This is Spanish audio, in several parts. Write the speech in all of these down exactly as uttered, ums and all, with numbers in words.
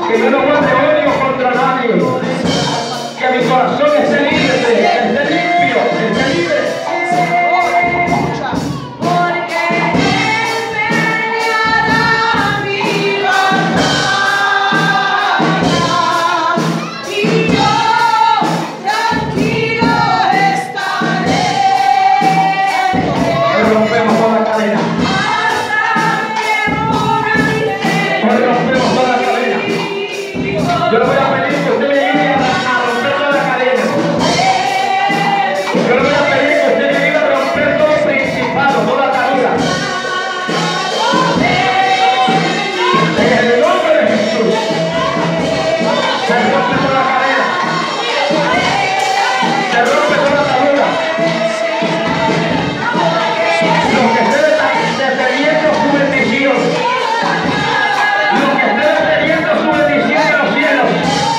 Que yo no guarde odio contra nadie. Que mi corazón esté libre, esté limpio, esté libre. Yo le voy a pedir que usted me ayude a romper toda la cadena. Yo le voy a pedir que usted me ayude a romper todo principado, toda atadura. En el nombre de Jesús. Se rompe toda la cadena. Se rompe toda la atadura. Lo que esté deteniendo su bendición. Lo que esté deteniendo su bendición de los cielos.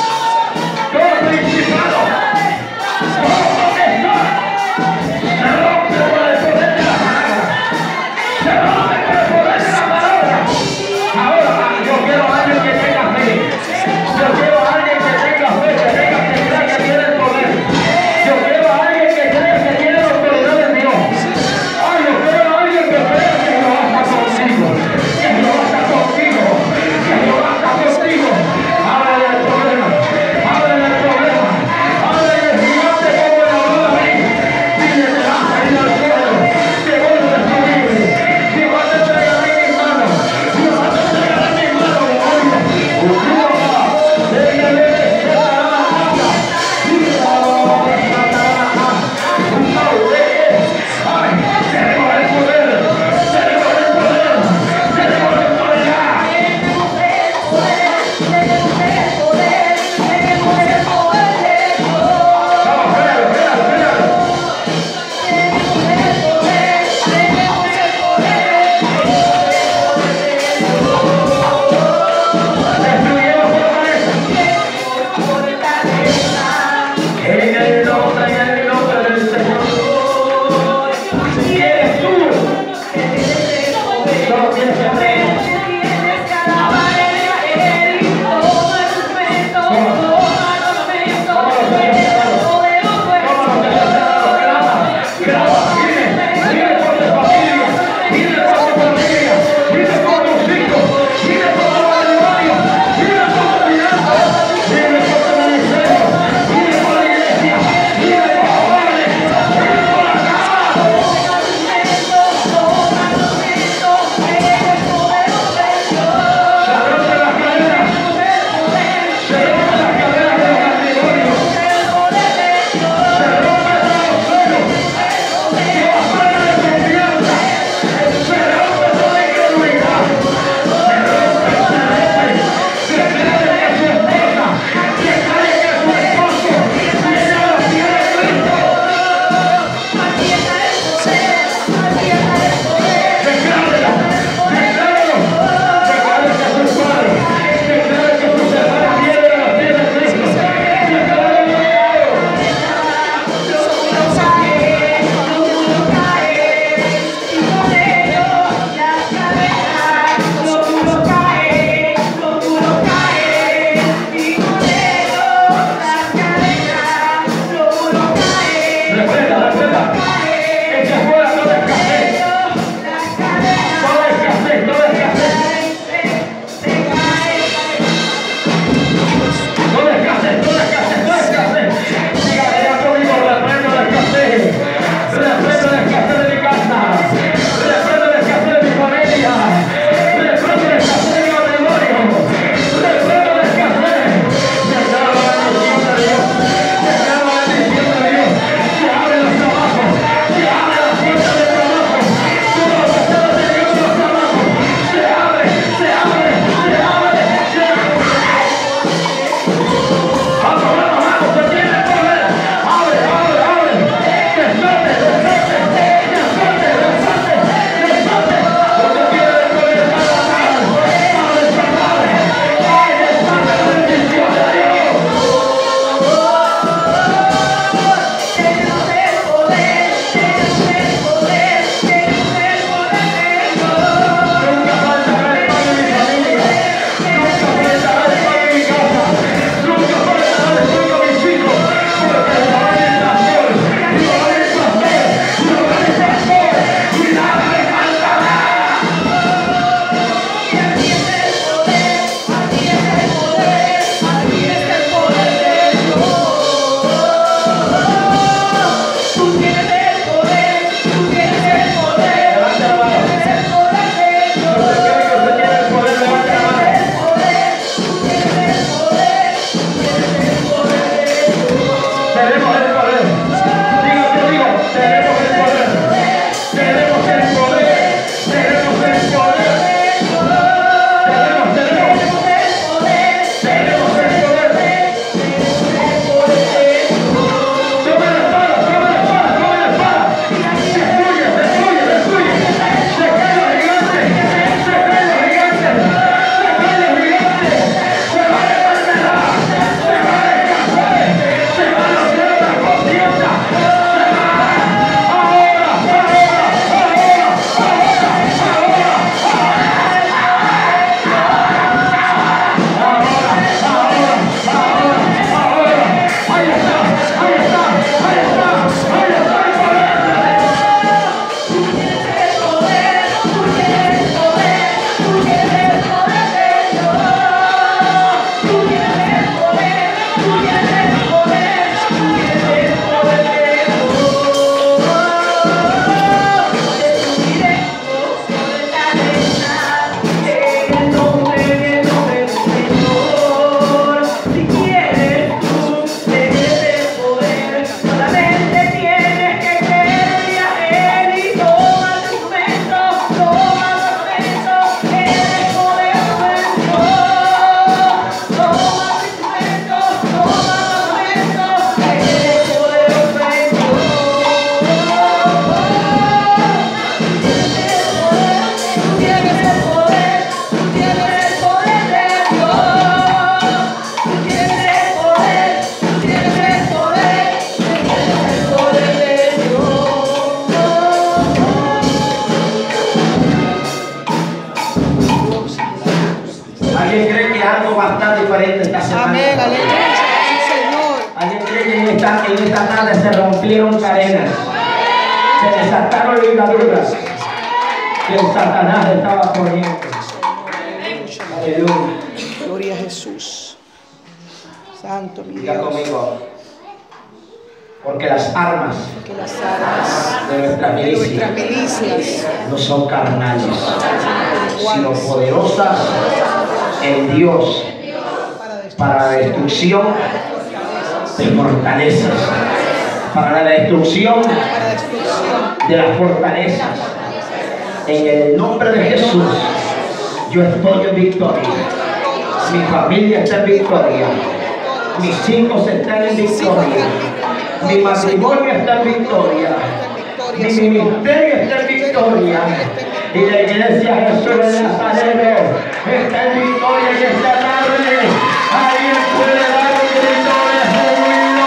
Amén, aleluya, sí, Señor. Alguien cree que en esta, en esta tarde se rompieron cadenas, se desataron ligaduras que el Satanás estaba poniendo. Aleluya. Gloria a Jesús. Santo mi Diga Dios. conmigo, porque las armas Que las armas de nuestras de nuestras milicias milicias no son carnales, sino iguales poderosas en Dios para la destrucción de fortalezas, para la destrucción para destrucción. de las fortalezas. En el nombre de Jesús, yo estoy en victoria. Mi familia está en victoria. Mis hijos están en victoria. Mi matrimonio está en victoria. Mi ministerio está en victoria. Y la iglesia Jesús de Nazareno está en victoria y esta tarde alguien puede dar un grito de júbilo.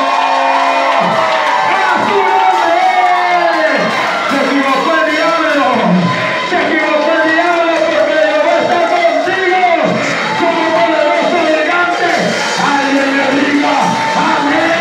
¡A su nombre! Se equivocó el diablo. Se equivocó el diablo porque Jehová está contigo como poderoso gigante. Alguien le diga amén.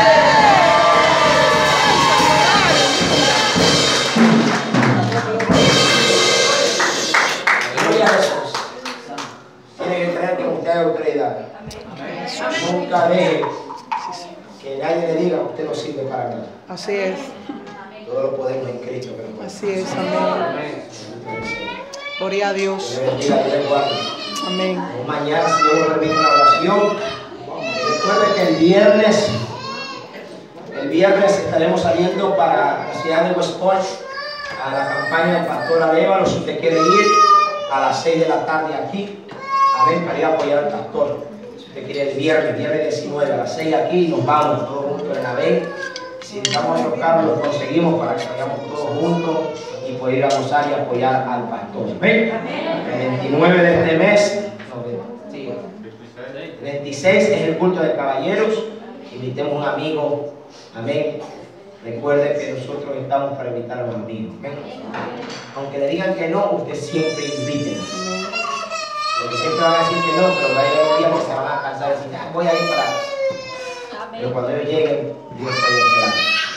Gloria a Jesús. Tiene que creer que usted es autoridad. Nunca deje que nadie le diga que usted no sirve para nada. Así es, Todo lo podemos en Cristo. Que así es, amén. Gloria a Dios. Dios bendiga, Dios le guarde. Amén. Mañana, si Dios nos permite, una oración. Recuerde que el viernes, el viernes estaremos saliendo para la ciudad de West Point a la campaña del Pastor Arévalo. Si usted quiere ir, a las seis de la tarde aquí, amén, para ir a apoyar al pastor. Si usted quiere el viernes, viernes diecinueve a las seis aquí, nos vamos todos juntos en la ven. Si necesitamos otro carro, lo conseguimos para que vayamos todos juntos y poder ir a gozar y apoyar al pastor. ¿Ven? El veintinueve de este mes, no, sí, el veintiséis es el culto de caballeros. Invitemos a un amigo, amén. Recuerde que nosotros estamos para invitar a los amigos. ¿Ven? Aunque le digan que no, usted siempre invite. Porque siempre van a decir que no, pero va a llegar un día que se van a cansar de decir, ah, voy a ir para. Pero cuando ellos lleguen, Dios puede hacer algo.